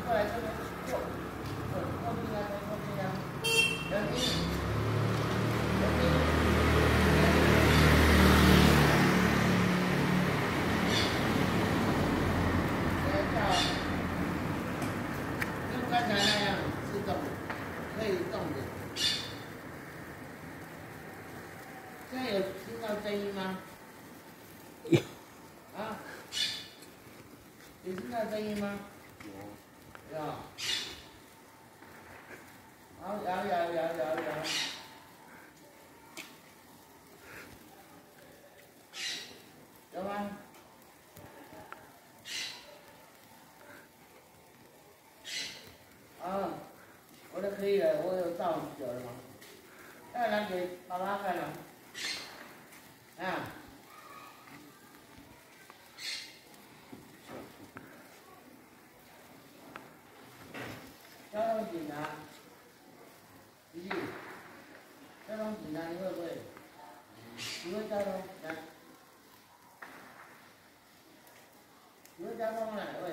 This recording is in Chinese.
过来这边坐，靠近啊，靠近啊，人民，人民，来跳，跟刚才那样自动，可以动的。现在有听到声音吗？啊？有听到声音吗？有。有。好，摇。有吗？啊，我都可以了，我有照久了吗？要拿给爸爸看了。啊。交通警察，弟弟，交通警察你会不会？你会交通？来，你会交通吗？